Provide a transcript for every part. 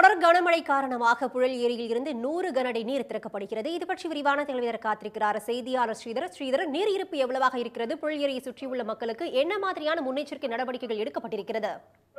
தொடர் கனமழை காரணமாக புழல் ஏரியில் இருந்து 100 கனஅடி நீர் திறக்கப்படுகிறது. இது பற்றி விரிவான தகவல் காத்திருக்கிறார் செய்தியாளர் ஸ்ரீதர். நீர் இருப்பு எவ்வளவாக இருக்கிறது? புழல் ஏரியை சுற்றியுள்ள மக்களுக்கு என்ன மாதிரியான முன்னெச்சரிக்கை நடவடிக்கைகள் எடுக்கப்பட்டிருக்கிறது?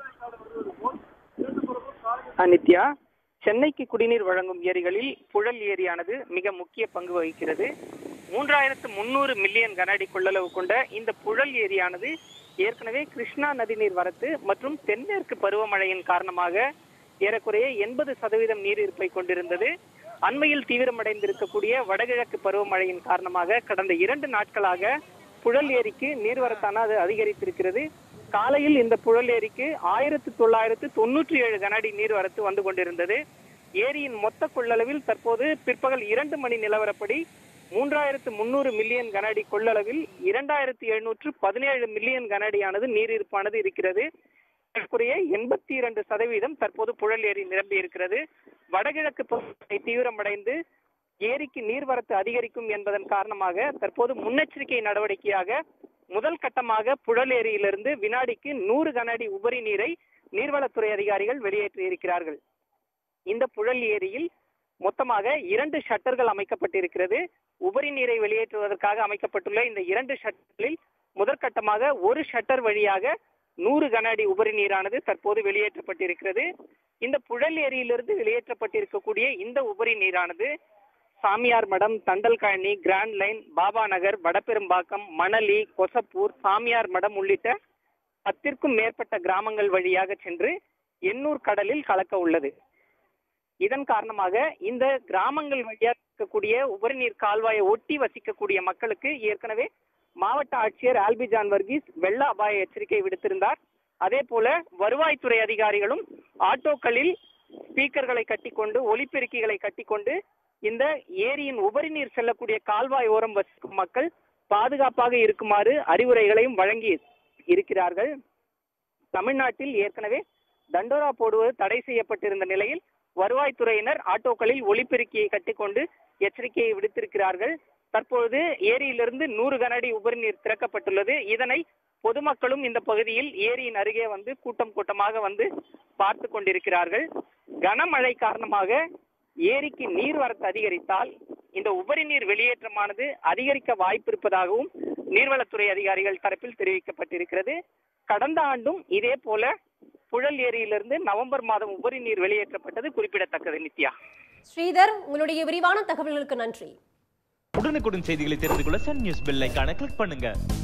நித்யா, சென்னைக்கு குடிநீர் வழங்கும் ஏரிகளில் புழல் ஏரியானது மிக முக்கிய பங்கு வகிக்கிறது. 3300 மில்லியன் கனஅடி கொள்ளளவு கொண்ட இந்த புழல் ஏரியானது ஏற்கனவே கிருஷ்ணா நதிநீர் வரத்து மற்றும் தென்மேற்கு பருவமழையின் காரணமாக ஏறக்குறைய 80% நீர் இருப்பை கொண்டிருந்தது. அண்மையில் தீவிரமடைந்திருக்கக்கூடிய வடகிழக்கு பருவமழையின் காரணமாக கடந்த 2 நாட்களாக புழல் ஏரிக்கு நீர்வரத்தானது அதிகரித்திருக்கிறது. காலையில் இந்த புழல் ஏரிக்கு 1997 கனஅடி நீர்வரத்து வந்து கொண்டிருந்தது. ஏரியின் மொத்த கொள்ளளவில் தற்போது பிற்பகல் 2 மணி நிலவரப்படி 3300 மில்லியன் கனஅடி கொள்ளளவில் 2717 மில்லியன் கனஅடியானது நீர் இருப்பானது இருக்கிறது. 82% தற்போது புழல் ஏரி நிரம்பி இருக்கிறது. வடகிழக்கு பகுதி தீவிரமடைந்து ஏரிக்கு நீர்வரத்து அதிகரிக்கும் என்பதன் காரணமாக தற்போது முன்னெச்சரிக்கை நடவடிக்கையாக முதல் கட்டமாக புழல் ஏரியிலிருந்து வினாடிக்கு 100 கனஅடி உபரி நீரை நீர்வளத்துறை அதிகாரிகள் வெளியேற்றி இருக்கிறார்கள். இந்த புழல் ஏரியில் மொத்தமாக 2 ஷட்டர்கள் அமைக்கப்பட்டிருக்கிறது. உபரி நீரை வெளியேற்றுவதற்காக அமைக்கப்பட்டுள்ள இந்த 2 ஷட்டர்களில் முதற்கட்டமாக ஒரு ஷட்டர் வழியாக 100 கனஅடி உபரி நீரானது தற்போது வெளியேற்றப்பட்டிருக்கிறது. இந்த புழல் ஏரியிலிருந்து வெளியேற்றப்பட்டிருக்கக்கூடிய இந்த உபரி நீரானது சாமியார் மடம், தண்டல் கழனி, கிராண்ட் லைன், பாபா நகர், வடபெரும்பாக்கம், மணலி, கொசப்பூர், சாமியார் மடம் உள்ளிட்ட 10க்கும் மேற்பட்ட கிராமங்கள் வழியாக சென்று எண்ணூர் கடலில் கலக்க உள்ளது. இதன் காரணமாக இந்த கிராமங்கள் வழியாக இருக்கக்கூடிய உபரி நீர் கால்வாயை ஒட்டி வசிக்கக்கூடிய மக்களுக்கு ஏற்கனவே மாவட்ட ஆட்சியர் ஆல்பி ஜான் வர்கீஸ் வெள்ள அபாய எச்சரிக்கை விடுத்திருந்தார். அதே போல வருவாய்த்துறை அதிகாரிகளும் ஆட்டோக்களில் ஸ்பீக்கர்களை கட்டிக்கொண்டு ஒலிபெருக்கிகளை கட்டிக்கொண்டு இந்த ஏரியின் உபரி நீர் செல்லக்கூடிய கால்வாய் ஓரம் வசிக்கும் மக்கள் பாதுகாப்பாக இருக்குமாறு அறிவுரைகளையும் வழங்கி இருக்கிறார்கள். தமிழ்நாட்டில் ஏற்கனவே தண்டோரா போடுவது தடை செய்யப்பட்டிருந்த நிலையில் வருவாய்த்துறையினர் ஆட்டோக்களில் ஒலிபெருக்கியை கட்டிக்கொண்டு எச்சரிக்கையை விடுத்திருக்கிறார்கள். தற்பொழுது ஏரியிலிருந்து 100 கனஅடி உபரி நீர் திறக்கப்பட்டுள்ளது. இதனை பொதுமக்களும் இந்த பகுதியில் ஏரியின் அருகே வந்து கூட்டமாக வந்து பார்த்து கொண்டிருக்கிறார்கள். கனமழை காரணமாக ஏரிக்கு நீர்வரத்து அதிகரித்தால் இந்த உபரி நீர் வெளியேற்றமானது அதிகரிக்க வாய்ப்பு இருப்பதாகவும் நீர்வளத்துறை அதிகாரிகள் தரப்பில் தெரிவிக்கப்பட்டிருக்கிறது. கடந்த ஆண்டும் இதே போல புழல் ஏரியிலிருந்து நவம்பர் மாதம் உபரி நீர் வெளியேற்றப்பட்டது குறிப்பிடத்தக்கது. நித்யா, ஸ்ரீதர், உங்களுடைய விரிவான தகவல்களுக்கு நன்றி. உடனுக்குடன் செய்திகளை தெரிந்து கொள்ள சன் நியூஸ் பெல் ஐகானை கிளிக் பண்ணுங்க.